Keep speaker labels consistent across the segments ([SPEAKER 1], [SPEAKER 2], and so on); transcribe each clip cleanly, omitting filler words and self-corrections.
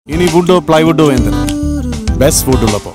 [SPEAKER 1] ഇനി വുഡോ പ്ലൈവുഡോ എന്ത് best would ഉള്ളപ്പോൾ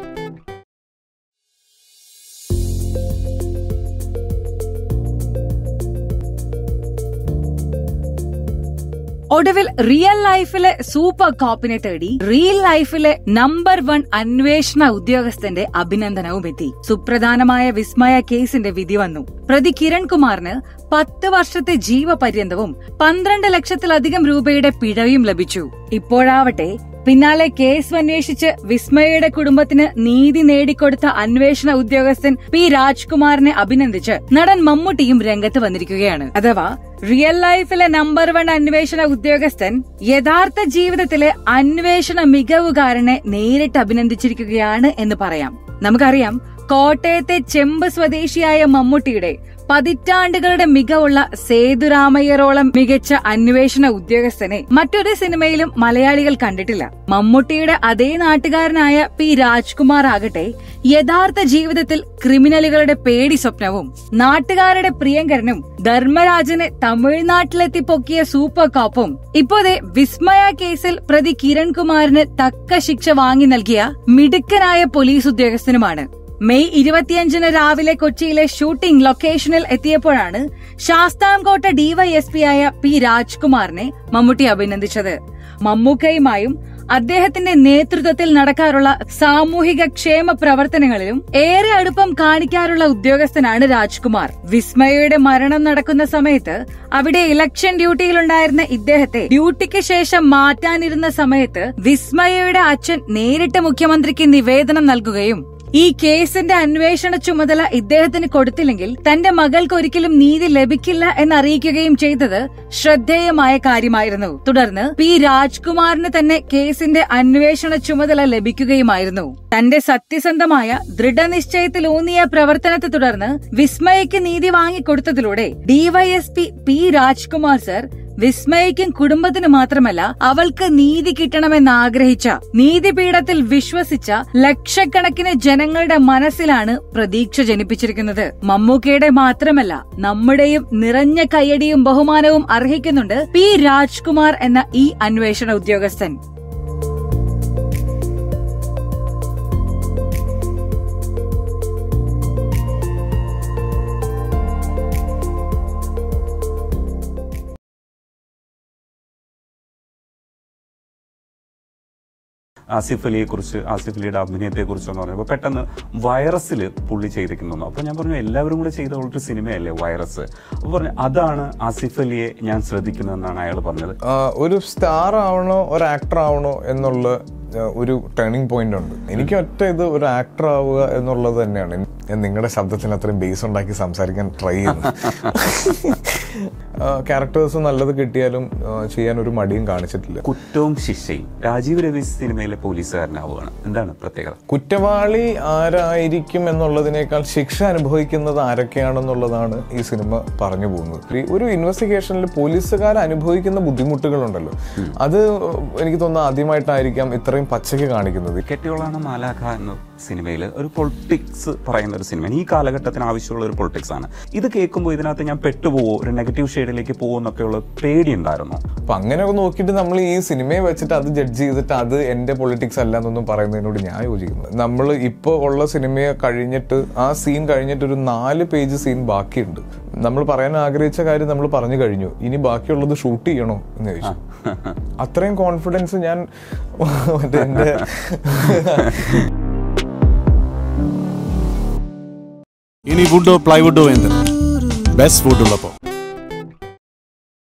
[SPEAKER 2] ഒടുവിൽ റിയൽ ലൈഫിലെ സൂപ്പർ കോപ്പിനെ തേടി റിയൽ ലൈഫിലെ നമ്പർ 1 അന്വേഷണ ഉദ്യോഗസ്ഥന്റെ അഭിനന്ദനവും എത്തി. സുപ്രധാനമായ വിസ്മയ കേസിന്റെ വിധി വന്നു. പ്രതി കിരൺ കുമാറിന് 10 വർഷത്തെ ജീവപര്യന്തവും 12 ലക്ഷത്തിലധികം രൂപയുടെ പിഴയും ലഭിച്ചു. ഇപ്പോഴാവട്ടെ പിന്നാലെ കേസ് അന്വേഷിച്ച് വിസ്മയയുടെ കുടുംബത്തിന് നീതി നേടിക്കൊടുത്ത അന്വേഷണ ഉദ്യോഗസ്ഥൻ പി രാജ്കുമാറിനെ അഭിനന്ദിച്ച് നടൻ മമ്മൂട്ടിയും രംഗത്ത് വന്നിരിക്കുകയാണ്. അഥവാ റിയൽ ലൈഫിലെ നമ്പർ 1 അന്വേഷണ ഉദ്യോഗസ്ഥൻ യഥാർത്ഥ ജീവിതത്തിലെ അന്വേഷണ മികവുകാരനെ നേരിട്ട് അഭിനന്ദിച്ചിരിക്കുകയാണ് എന്ന് പറയാം. നമുക്കറിയാം, കോട്ടയത്തെ ചെമ്പ് സ്വദേശിയായ മമ്മൂട്ടിയുടെ പതിറ്റാണ്ടുകളുടെ മികവുള്ള സേതുരാമയ്യരോളം മികച്ച അന്വേഷണ ഉദ്യോഗസ്ഥനെ മറ്റൊരു സിനിമയിലും മലയാളികൾ കണ്ടിട്ടില്ല. മമ്മൂട്ടിയുടെ അതേ നാട്ടുകാരനായ പി രാജ്കുമാർ ആകട്ടെ യഥാർത്ഥ ജീവിതത്തിൽ ക്രിമിനലുകളുടെ പേടി സ്വപ്നവും നാട്ടുകാരുടെ പ്രിയങ്കരനും ധർമ്മരാജനെ തമിഴ്നാട്ടിലെത്തി പൊക്കിയ സൂപ്പർ കോപ്പും ഇപ്പോഴേ വിസ്മയ കേസിൽ പ്രതി കിരൺ കുമാറിന് തക്ക ശിക്ഷ വാങ്ങി നൽകിയ മിടുക്കനായ പോലീസ് ഉദ്യോഗസ്ഥനുമാണ്. മെയ് 25 രാവിലെ കൊച്ചിയിലെ ഷൂട്ടിംഗ് ലൊക്കേഷനിൽ എത്തിയപ്പോഴാണ് ശാസ്താംകോട്ട DYSP ആയ പി രാജ്കുമാറിനെ മമ്മൂട്ടി അഭിനന്ദിച്ചത്. മമ്മൂക്കയുമായും അദ്ദേഹത്തിന്റെ നേതൃത്വത്തിൽ നടക്കാറുള്ള സാമൂഹിക ക്ഷേമ പ്രവർത്തനങ്ങളിലും ഏറെ അടുപ്പം കാണിക്കാറുള്ള ഉദ്യോഗസ്ഥനാണ് രാജ്കുമാർ. വിസ്മയയുടെ മരണം നടക്കുന്ന സമയത്ത് അവിടെ ഇലക്ഷൻ ഡ്യൂട്ടിയിലുണ്ടായിരുന്ന ഇദ്ദേഹത്തെ ഡ്യൂട്ടിക്ക് ശേഷം മാറ്റാനിരുന്ന സമയത്ത് വിസ്മയയുടെ അച്ഛൻ നേരിട്ട് മുഖ്യമന്ത്രിക്ക് നിവേദനം നൽകുകയും ഈ കേസിന്റെ അന്വേഷണ ചുമതല ഇദ്ദേഹത്തിന് കൊടുത്തില്ലെങ്കിൽ തന്റെ മകൾക്ക് ഒരിക്കലും നീതി ലഭിക്കില്ല എന്നറിയിക്കുകയും ചെയ്തത് ശ്രദ്ധേയമായ കാര്യമായിരുന്നു. തുടർന്ന് പി രാജ്കുമാറിന് തന്നെ കേസിന്റെ അന്വേഷണ ചുമതല ലഭിക്കുകയുമായിരുന്നു. തന്റെ സത്യസന്ധമായ ദൃഢനിശ്ചയത്തിലൂന്നിയ പ്രവർത്തനത്തെ തുടർന്ന് വിസ്മയയ്ക്ക് നീതി വാങ്ങിക്കൊടുത്തതിലൂടെ DYSP പി രാജ്കുമാർ സർ വിസ്മയയ്ക്കും കുടുംബത്തിന് മാത്രമല്ല അവൾക്ക് നീതി കിട്ടണമെന്ന് ആഗ്രഹിച്ച, നീതിപീഠത്തിൽ വിശ്വസിച്ച ലക്ഷക്കണക്കിന് ജനങ്ങളുടെ മനസ്സിലാണ് പ്രതീക്ഷ ജനിപ്പിച്ചിരിക്കുന്നത്. മമ്മൂക്കയുടെ മാത്രമല്ല നമ്മുടെയും നിറഞ്ഞ കയ്യടിയും ബഹുമാനവും അർഹിക്കുന്നുണ്ട് പി രാജ്കുമാർ എന്ന ഈ അന്വേഷണ ഉദ്യോഗസ്ഥൻ.
[SPEAKER 3] ആസിഫ് അലിയുടെ അഭിനയത്തെക്കുറിച്ചെന്ന് പറഞ്ഞപ്പോൾ പെട്ടെന്ന് വൈറസിൽ പുള്ളി ചെയ്തിരിക്കുന്നു. അപ്പോൾ ഞാൻ പറഞ്ഞു എല്ലാവരും കൂടെ ചെയ്ത ഒരു സിനിമയല്ലേ വൈറസ്. അപ്പോൾ പറഞ്ഞു അതാണ് ആസിഫ് അലിയെ ഞാൻ ശ്രദ്ധിക്കുന്നതെന്നാണ് അയാൾ പറഞ്ഞത്.
[SPEAKER 4] ഒരു സ്റ്റാർ ആവണോ ഒരു ആക്ടർ ആവണോ എന്നുള്ള ഒരു ടേണിംഗ് പോയിന്റ് ഉണ്ട്. എനിക്ക് ഒറ്റ ഇത് ഒരു ആക്ടർ ആവുക എന്നുള്ളത് തന്നെയാണ്. ഞാൻ നിങ്ങളുടെ ശബ്ദത്തിന് അത്രയും ബേസ് ഉണ്ടാക്കി സംസാരിക്കാൻ ട്രൈ ചെയ്യുന്നു. ക്യാരക്ടേഴ്സ് നല്ലത് കിട്ടിയാലും ചെയ്യാൻ ഒരു മടിയും കാണിച്ചിട്ടില്ല.
[SPEAKER 3] കുറ്റവും ശിക്ഷയും രാജീവ് രവി സിനിമയിലെ പോലീസുകാരനാവുകയാണ്. എന്താണ് പ്രത്യേകത?
[SPEAKER 4] കുറ്റവാളി ആരായിരിക്കും എന്നുള്ളതിനേക്കാൾ ശിക്ഷ അനുഭവിക്കുന്നത് ആരൊക്കെയാണെന്നുള്ളതാണ് ഈ സിനിമ പറഞ്ഞു പോകുന്നത്. ഒരു ഇൻവെസ്റ്റിഗേഷനിൽ പോലീസുകാർ അനുഭവിക്കുന്ന ബുദ്ധിമുട്ടുകളുണ്ടല്ലോ, അത് എനിക്ക് തോന്നുന്നു ആദ്യമായിട്ടായിരിക്കാം ഇത്രയും പച്ചയ്ക്ക് കാണിക്കുന്നത്.
[SPEAKER 3] കെട്ടിയോളാണ് മാലാഖ എന്ന സിനിമയിൽ ഒരു പൊളിറ്റിക്സ് പറയുന്ന ഒരു സിനിമ. ഈ കാലഘട്ടത്തിന് ആവശ്യമുള്ള ഒരു പൊളിറ്റിക്സ് ആണ്. ഇത് കേൾക്കുമ്പോൾ ഇതിനകത്ത് ഞാൻ പെട്ടുപോവോ, ഒരു നെഗറ്റീവ് ഷെയ്ഡിലേക്ക് പോകുമോ എന്നൊക്കെയുള്ള പേടി ഉണ്ടായിരുന്നു.
[SPEAKER 4] അപ്പൊ അങ്ങനെയൊക്കെ നോക്കിയിട്ട് നമ്മൾ ഈ സിനിമയെ വെച്ചിട്ട് അത് ജഡ്ജ് ചെയ്തിട്ട് അത് എന്റെ പൊളിറ്റിക്സ് അല്ല എന്നൊന്നും പറയുന്നതിനോട് ഞാൻ യോജിക്കുന്നു. നമ്മൾ ഇപ്പോൾ ഉള്ള സിനിമയെ കഴിഞ്ഞിട്ട് ആ സീൻ കഴിഞ്ഞിട്ട് ഒരു 4 പേജ് സീൻ ബാക്കിയുണ്ട്. നമ്മൾ പറയാൻ ആഗ്രഹിച്ച കാര്യം നമ്മൾ പറഞ്ഞു കഴിഞ്ഞു. ഇനി ബാക്കിയുള്ളത് ഷൂട്ട് ചെയ്യണോ എന്ന് ചോദിച്ചു. അത്രയും കോൺഫിഡൻസ് ഞാൻ എന്റെ
[SPEAKER 1] ഇനി വുഡോ പ്ലൈവുഡോ എന്ത് ബെസ്റ്റ് വുഡ് ഉള്ളപ്പോൾ